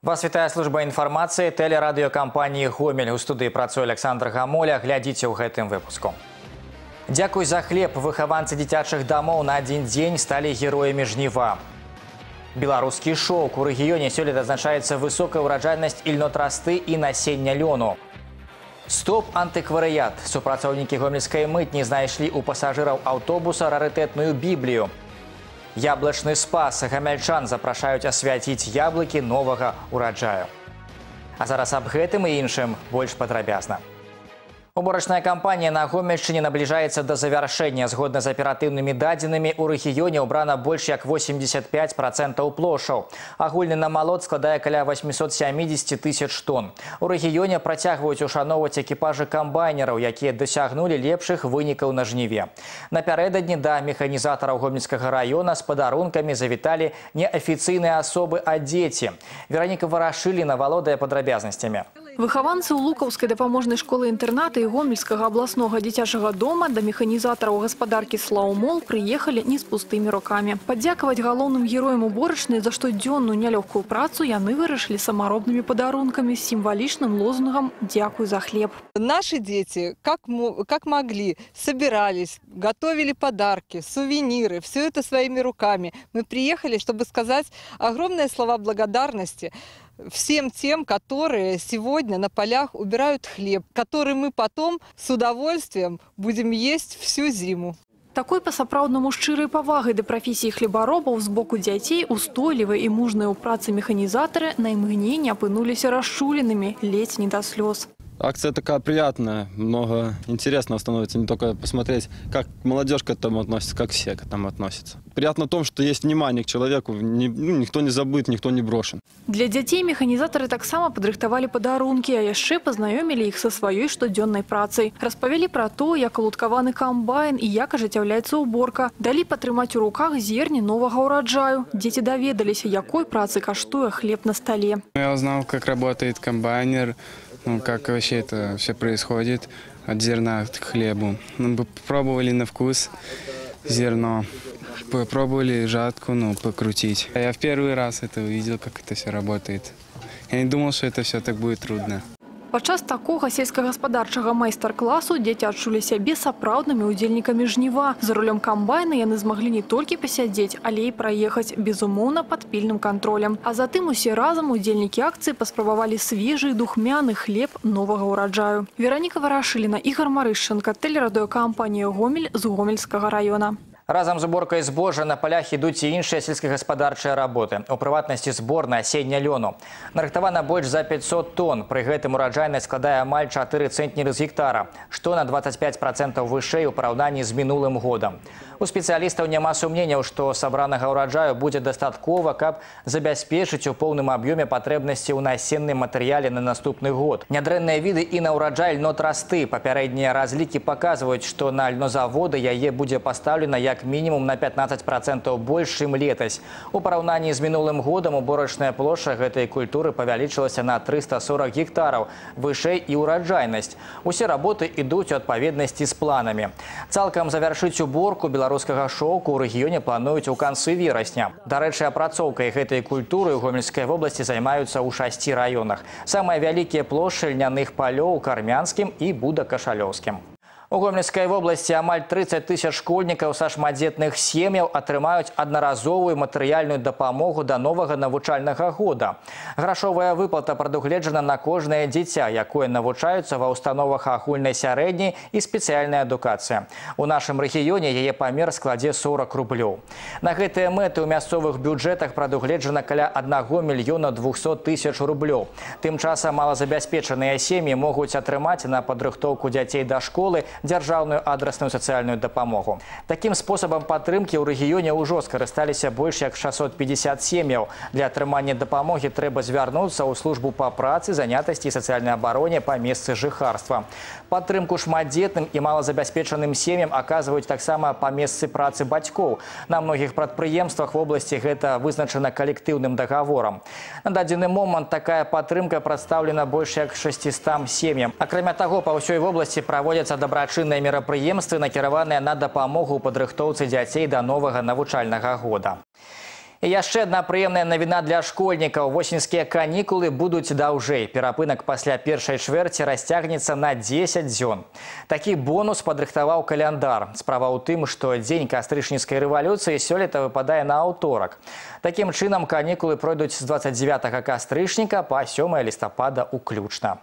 Вас вітае служба інфармацыі тэлерадыёкампаніі «Гомель». У студыі працуе Александр Гамоля. Глядзіце ў гэтым выпуску. Дзякуй за хлеб. Выхаванцы дзіцячых дамоў на адзін дзень сталі героямі жніва. Беларускі шоўк. У рэгіёне сёлета адзначаецца высокая ўраджайнасць ільнотрасты і насення лёну. Стоп антыкварыят. Супрацоўнікі гомельскай мытні знайшлі ў пасажыраў аўтобуса рарытэтную біблію. Яблочный спас. Гамельчан запрашаюць асвяціць яблыкі новага ўраджаю. А зараз аб гэтым і іншым больш падрабязна. Уборачная кампанія на Гомельшчыне набліжаецца да завяршэння. Згодна з аператыўнымі дадзенымі, у рэгіёне ўбрана больш як 85% плошаў. Агульны намалот складае каля 870 тысяч тонн. У рэгіёне працягваюць ушаноўваць экіпажы камбайнераў, якія дасягнулі лепшых вынікаў на жніве. Напярэдадні да механізатараў Гомельскага раёна з падарункамі завіталі неафіцыйныя асобы, а дзеці. Вераніка Варашыліна валодае падрабязнасцямі. Выхаванцы Лукаўскай дапаможнай школы-інтэрната і Гомельскага абласнога дзіцячага дома да механізатараў гаспадаркі «Слаўмол» прыехалі не з пустымі рукамі. Падзякаваць галоўным героям уборачнай за штодзённую нялёгкую працу яны вырашылі самаробнымі падарункамі з сімвалічным лозунгам «Дзякуй за хлеб». Наши дети, как могли, собирались, готовили подарки, сувениры, все это своими руками. Мы приехали, чтобы сказать огромные слова благодарности всем тем, которые сегодня на полях убирают хлеб, который мы потом с удовольствием будем есть всю зиму. Такой па-сапраўднаму шчырай павагай да прафесіі хлебаробаў з боку дзяцей устойлівыя і мужныя ў працы механізатары на імгненне апынуліся расчуленымі, ледзь не да слёз. Акция такая приятная, много интересного становится, не только посмотреть, как молодежь к этому относится, как все к этому относятся. Приятно в том, что есть внимание к человеку, никто не забыт, никто не брошен. Для дзяцей механізатары таксама падрыхтавалі падарункі, а яшчэ пазнаёмілі іх са сваёй штодзённай працай. Распавялі пра то, як алуткаваны камбайн і як ажыццяўляецца уборка. Далі патрымаць у руках зерні новага ўраджаю. Дзеці даведаліся, якой працы каштуе хлеб на столе. Я узнал, как работает комбайнер, как вообще это все происходит от зерна к хлебу. Мы попробовали на вкус зерно, попробовали жатку, покрутить. Я в первый раз это увидел, как это все работает. Я не думал, что это все так будет трудно. Падчас такога сельскагаспадарчага майстар-класу дзеці адчулі сябе сапраўднымі удзельнікамі жніва. За рулём камбайна яны змаглі не толькі пасядзець, але і праехаць, безумоўна, пад пільным кантролем. А затым усе разам удзельнікі акцыі паспрабавалі свежы духмяны хлеб новага ўраджаю. Вераніка Варашыліна, Ігор Марышченко, тэлерадыёкампанія «Гомель» з Гомельскага раёна. Разам з уборкай збожжа на полях ідуць і іншыя сельскагаспадарчыя работы. У прыватнасці збор насення лёну. Нарыхтавана больш за 500 тонн. Пры гэтым ураджайнасць складае амаль 4 цэнтнеры з гектара, што на 25% вышэй у параўнанні з мінулым годам. У спецыялістаў няма сумненняў, што сабранага ўраджаю будзе дастаткова, каб забяспечыць у поўным аб'ёме патрэбнасці ў насенным матэрыяле на наступны год. Нядрэнныя віды і на ўраджай льнотрасты. Папярэднія разлікі паказваюць, што на льнозаводы яе будзе пастаўлена як мінімум на 15% больш, чым летась. У параўнанні з мінулым годам уборачная плошча гэтай культуры павялічылася на 340 гектараў. Вышэй і ўраджайнасць. Усе работы ідуць у адпаведнасці з планамі. Цалкам завяршыць уборку беларускага шоўку ў рэгіёне плануюць у канцы верасня. Дарэчы, апрацоўкай гэтай культуры ў Гомельскай вобласці займаюцца ў 6 раёнах. Самыя вялікія плошчы льняных палёў у Кармянскім і Буда-Кашалёўскім. У Гомельскай вобласці амаль 30 тысяч школьнікаў са шматдзетных сем'яў атрымаюць аднаразовую матэрыяльную дапамогу да новага навучальнага года. Грашовая выплата прадугледжана на кожнае дзіця, якое навучаюцца ва ўстановах агульнай сярэдняй і спецыяльнай адукацыі. У нашым рэгіёне яе памер складзе 40 рублёў. На гэтыя мэты ў мясцовых бюджэтах прадугледжана каля 1 мільёна 200 тысяч рублёў. Тым часам малазабяспечаныя сем'і могуць атрымаць на падрыхтоўку дзяцей да школы дзяржаўную адрасную сацыяльную дапамогу. Такім спосабам падтрымкі ў рэгіёне ўжо скарысталіся больш як 650 сем'яў. Для атрымання дапамогі трэба звярнуцца ў службу па працы, занятасці і сацыяльнай абароне па месцы жыхарства. Падтрымку шматдзетным і малазабяспечаным сем'ям аказваюць таксама па месцы працы бацькоў. На многіх прадпрыемствах вобласці гэта вызначана калектыўным дагаворам. На дадзены момант такая падтрымка прадстаўлена больш як 600 сем'ям. Акрамя таго, па ўсёй вобласці праводзяцца дабрачынныя мерапрыемствы, накіраваныя на дапамогу ў падрыхтоўцы дзяцей да новага навучальнага года. І яшчэ одна прыемная навіна для школьнікаў. Восеньскія канікулы будуць даўжэй. Перапынак пасля першай чвэрці расцягнецца на 10 дзён. Такі бонус падрыхтаваў каляндар. Справа ў тым, што дзень кастрычніцкай рэвалюцыі сёлета выпадае на аўторак. Такім чынам канікулы пройдуць з 29 кастрычніка па 7 лістапада уключна.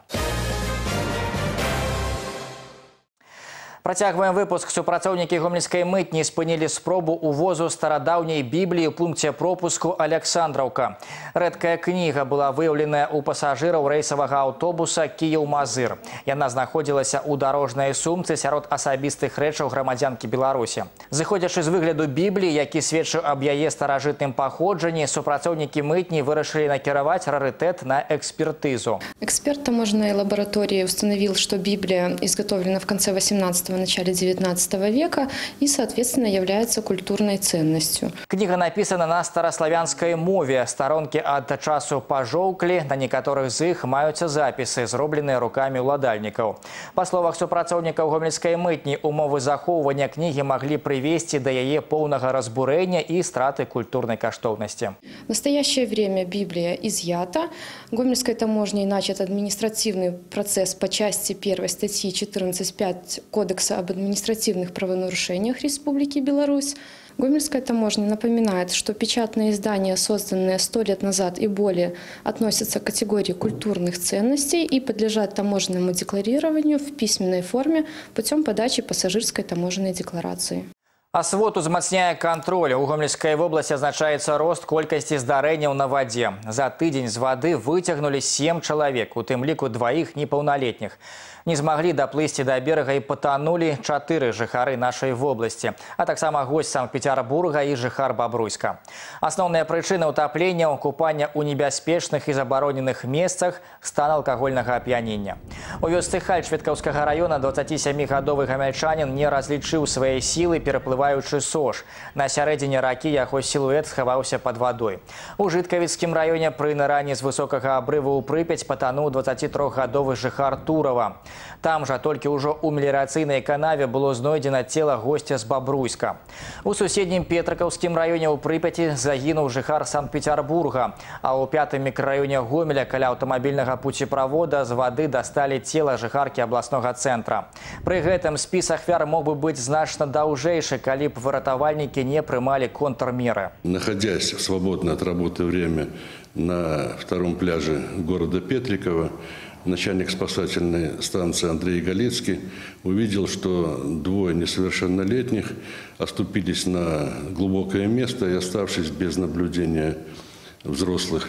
Працягваем выпуск. Супрацоўнікі гомельскай мытні спынілі спробу увозу старадаўняй бібліі ў пункце пропуску Александраўка. Рэдкая кніга была выяўленая ў пасажыраў рэйсавага аўтобуса Кіеў-Мазыр. Яна знаходзілася ў дарожнай сумцы сярод асабістых рэчаў грамадзянкі Беларусі. Зыходзячы з выгляду бібліі, які сведчыў аб яе старажытным паходжанні, супрацоўнікі мытні вырашылі накіраваць рарытэт на экспертызу. Эксперт таможенной лаборатории установил, что Библия изготовлена в конце 18-го, начале 19 века и, соответственно, является культурной ценностью. Книга написана на старославянской мове. Сторонки от часу пожоўклі, на некоторых з іх маюцца записы, зробленыя руками уладальнікаў. По словах супрацоўнікаў гомельскай мытні, умовы захоўвання книги могли привести до яе полного разбурения и страты культурной каштоўнасці. В настоящее время Библия изъята. Гомельской таможней начат административный процесс по части 1 статьи 14.5 Кодекса об административных правонарушениях Республики Беларусь. Гомельская таможня напоминает, что печатные издания, созданные 100 лет назад и более, относятся к категории культурных ценностей и подлежат таможенному декларированию в письменной форме путем подачи пассажирской таможенной декларации. А свод узмацняе кантроль. У Гомельской области означается рост колькасці здарэнняў на воде. За тыдзень з воды выцягнули 7 человек, у тым ліку 2 непаўналетніх. Не змаглі даплысці до берега и потонули 4 жыхары нашей области, а таксама гость Санкт-Петербурга и жыхар Бобруйска. Основная причина утопления – купання у небяспечных и забароненых месцах, стан алкогольного опьянения. У вёсцы Халь Шведкаўскага района 27-гадовы гамяльчанин не разлічыў свае силы, пераплываючы Сош. На сярэдзіне ракі яго сілуэт схаваўся под водой. У Жыткавіцкім районе пры ныране з высокага абрыву ў Прыпяць потонул 23-гадовы жыхар Турова. Там жа толькі ўжо ў меліярацыйнай канаве было знойдзена цела гостя з Бобруйска. У суседнім Петрыкаўскім раёне ў Прыпяці загінуў жыхар Санкт-Петербурга, а ў 5-м мікрараёне Гомеля каля аўтамабільнага пуцеправода з вады дасталі цела жыхаркі абласнога цэнтра. Пры гэтым спіс ахвяр мог бы быць значна даўжэйшы, калі б выратавальнікі не прымалі контрмеры. Находясь в свободное от работы время на втором пляже города Петрикова, начальник спасательной станции Андрей Галицкий увидел, что 2 несовершеннолетних оступились на глубокое место и, оставшись без наблюдения взрослых,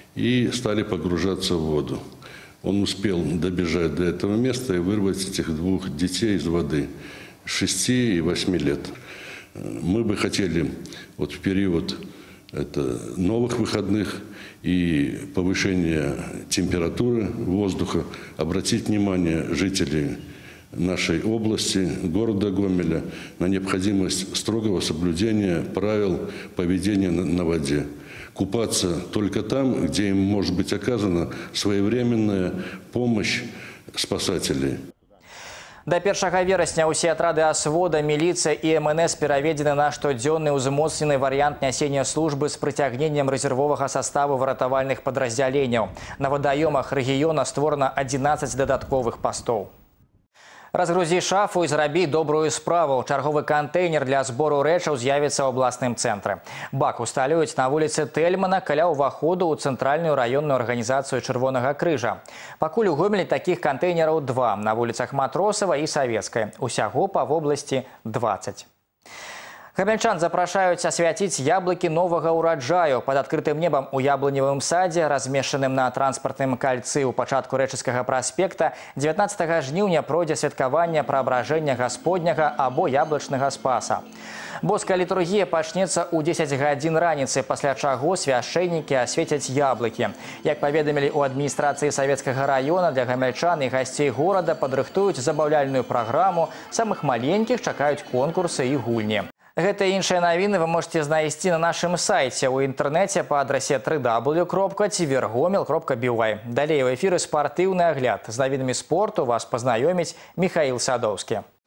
и стали погружаться в воду. Он успел добежать до этого места и вырвать этих 2 детей из воды, 6 и 8 лет. Мы бы хотели вот в период новых выходных и повышения температуры воздуха обратить внимание жителей нашей области, города Гомеля, на необходимость строгого соблюдения правил поведения на воде. Купаться только там, где им может быть оказана своевременная помощь спасателей. До 1 верасня ўсе атрады асвода, міліцыя і МНС пераведзены на штодзённы ўзмоцнены варыянт нясення службы з прыцягненнем рэзервовага саставу выратавальных падраздзяленняў. На вадаёмах рэгіёна створана 11 дадатковых пастоў. Разгрузі шафу і зрабі добрую справу. Чарговы кантэйнер для збору рэчаў з'явіцца ў абласным цэнтры. Бак усталююць на вуліцы Тэльмана каля ўваходу ў цэнтральную раённую арганізацыю Чырвонага крыжа. Пакуль у Гомелі такіх кантэйнераў 2 на вуліцах Матросава і Савецкай. Усяго па вобласці 20. Гомельчан запрашаюць асвяціць яблыкі новага ўраджаю. Пад адкрытым небам у яблыневым садзе, размешчаным на транспартным кальцы ў пачатку Рэчыцкага праспекта, 19 жніўня пройдзе святкаванне праабражэння гасподняга або яблычнага спаса. Боская літургія пачнецца ў 10 гадзін раніцы, пасля чаго свяшчэннікі асвецяць яблыкі. Як паведамілі ў адміністрацыі Савецкага раёна, для гамельчан і гасцей горада падрыхтуюць забаўляльную праграму, самых маленькіх чакаюць конкурсы і гульні. Гэта і іншыя навіны вы можете знайсці на нашым сайце ў інтэрнэце па адрасе www.tvrgomel.by. Далей у эфіры спартыўны агляд. З навінамі спорту вас пазнаёміць Михаил Садовскі.